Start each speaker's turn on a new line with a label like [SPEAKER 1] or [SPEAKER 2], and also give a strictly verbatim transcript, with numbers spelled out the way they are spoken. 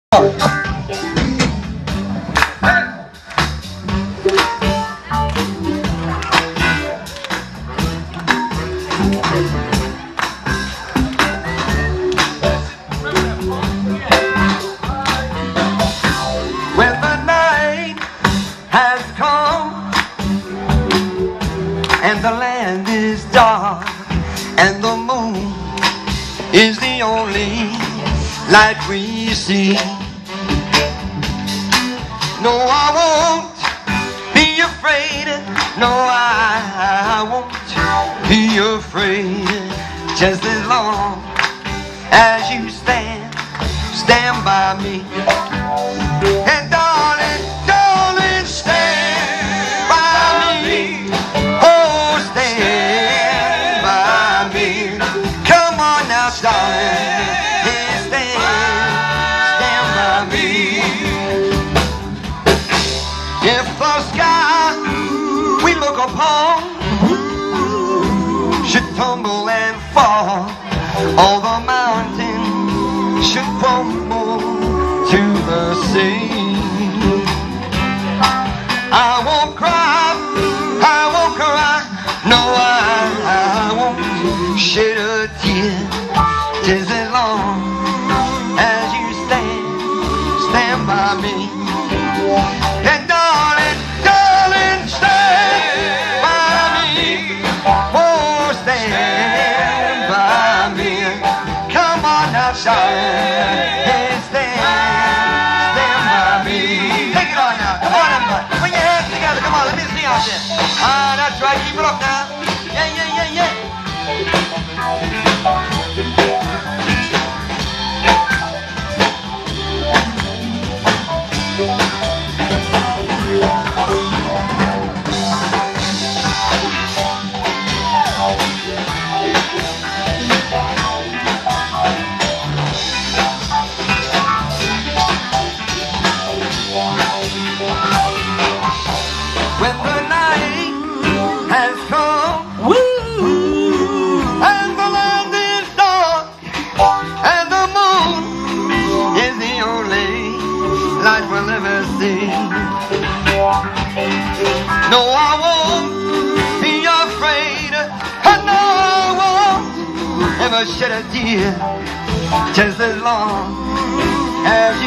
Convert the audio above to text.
[SPEAKER 1] When the night has come and the land is dark and the moon is the only light we see, no, I won't be afraid. No, I won't be afraid. Just as long as you stand, stand by me. And darling, darling, stand by me. Oh, stand by me. Come on now, darling, yeah, stand, stand by me. If the sky we look upon should tumble and fall, all the mountains should crumble to the sea, I won't cry, I won't cry, no, I, I won't shed a tear. Just as long as you stand, stand by me. And darling, darling, stand by me. Oh, stand by me. Come on now, darling, and stand, stand by me. Take it on now, come on everybody. Put your hands together, come on, let me see out there. Ah, that's right, keep it up now. Yeah, yeah, yeah, yeah. When the night has come, woo, and the land is dark, and the moon is the only light we'll ever see, no, I won't be afraid. I know I won't ever shed a tear. Just as long as